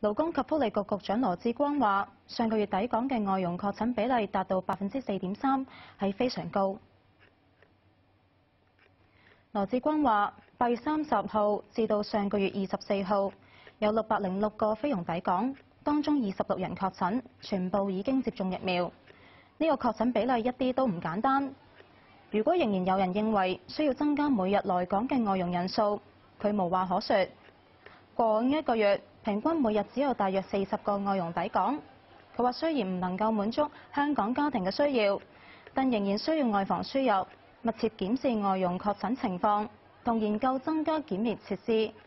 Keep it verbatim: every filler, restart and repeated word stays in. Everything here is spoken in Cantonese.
勞工及福利局局長羅致光話：上個月抵港嘅外傭確診比例達到百分之四點三，係非常高。羅致光話：八月三十號至到上個月二十四號，有六百零六個菲傭抵港，當中二十六人確診，全部已經接種疫苗。呢個確診比例一啲都唔簡單。如果仍然有人認為需要增加每日來港嘅外傭人數，佢無話可說。過往一個月，平均每日只有大約四十個外傭抵港。佢話雖然唔能夠滿足香港家庭嘅需要，但仍然需要外防輸入，密切檢視外傭確診情況，同研究增加檢疫設施。